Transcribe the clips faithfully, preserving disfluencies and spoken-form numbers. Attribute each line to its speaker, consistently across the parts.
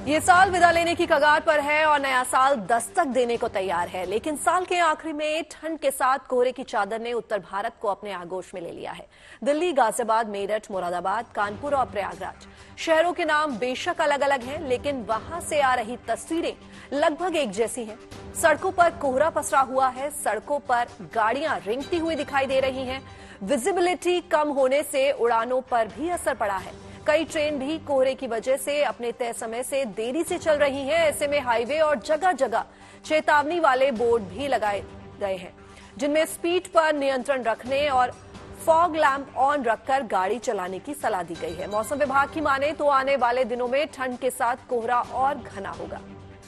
Speaker 1: ये साल विदा लेने की कगार पर है और नया साल दस्तक देने को तैयार है, लेकिन साल के आखिरी में ठंड के साथ कोहरे की चादर ने उत्तर भारत को अपने आगोश में ले लिया है। दिल्ली, गाजियाबाद, मेरठ, मुरादाबाद, कानपुर और प्रयागराज शहरों के नाम बेशक अलग अलग हैं, लेकिन वहां से आ रही तस्वीरें लगभग एक जैसी हैं। सड़कों पर कोहरा पसरा हुआ है, सड़कों पर गाड़ियां रेंगती हुई दिखाई दे रही हैं। विजिबिलिटी कम होने से उड़ानों पर भी असर पड़ा है। कई ट्रेन भी कोहरे की वजह से अपने तय समय से देरी से चल रही हैं। ऐसे में हाईवे और जगह जगह चेतावनी वाले बोर्ड भी लगाए गए हैं, जिनमें स्पीड पर नियंत्रण रखने और फॉग लैंप ऑन रखकर गाड़ी चलाने की सलाह दी गई है। मौसम विभाग की माने तो आने वाले दिनों में ठंड के साथ कोहरा और घना होगा।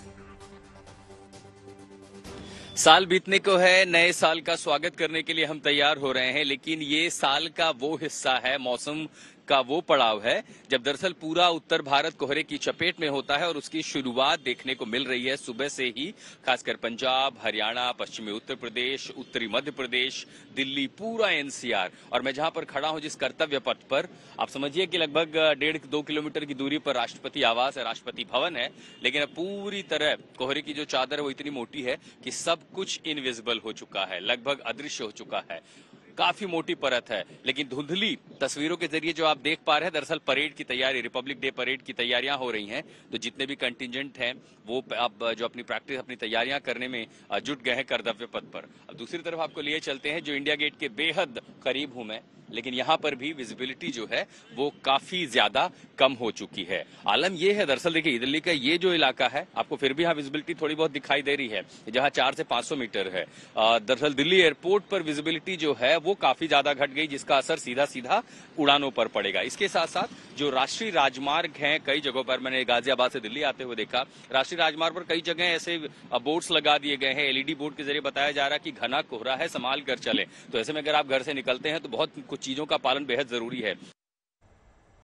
Speaker 2: साल बीतने को है, नए साल का स्वागत करने के लिए हम तैयार हो रहे हैं, लेकिन ये साल का वो हिस्सा है, मौसम का वो पड़ाव है जब दरअसल पूरा उत्तर भारत कोहरे की चपेट में होता है और उसकी शुरुआत देखने को मिल रही है सुबह से ही। खासकर पंजाब, हरियाणा, पश्चिमी उत्तर प्रदेश, उत्तरी मध्य प्रदेश, दिल्ली, पूरा एनसीआर। और मैं जहां पर खड़ा हूं जिस कर्तव्य पथ पर, आप समझिए कि लगभग डेढ़ दो किलोमीटर की दूरी पर राष्ट्रपति आवास है, राष्ट्रपति भवन है, लेकिन अब पूरी तरह कोहरे की जो चादर है वो इतनी मोटी है कि सब कुछ इनविजिबल हो चुका है, लगभग अदृश्य हो चुका है। काफी मोटी परत है, लेकिन धुंधली तस्वीरों के जरिए जो आप देख पा रहे हैं, दरअसल परेड की तैयारी, रिपब्लिक डे परेड की तैयारियां हो रही हैं। तो जितने भी कंटिजेंट हैं वो अब जो अपनी प्रैक्टिस, अपनी तैयारियां करने में जुट गए हैं कर्तव्य पथ पर। अब दूसरी तरफ आपको लिए चलते हैं, जो इंडिया गेट के बेहद करीब हूं मैं, लेकिन यहां पर भी विजिबिलिटी जो है वो काफी ज्यादा कम हो चुकी है। आलम ये है, दरअसल देखिए दिल्ली का ये जो इलाका है, आपको फिर भी यहाँ विजिबिलिटी थोड़ी बहुत दिखाई दे रही है, जहां चार से पांच सौ मीटर है। दरअसल दिल्ली एयरपोर्ट पर विजिबिलिटी जो है वो काफी ज्यादा घट गई, जिसका असर सीधा सीधा उड़ानों पर पड़ेगा। इसके साथ साथ जो राष्ट्रीय राजमार्ग हैं, कई जगहों पर, मैंने गाजियाबाद से दिल्ली आते हुए देखा, राष्ट्रीय राजमार्ग पर कई जगह ऐसे बोर्ड्स लगा दिए गए हैं, एलईडी बोर्ड के जरिए बताया जा रहा है कि घना कोहरा है, संभाल कर चले। तो ऐसे में अगर आप घर से निकलते हैं तो बहुत कुछ चीजों का पालन बेहद जरूरी है।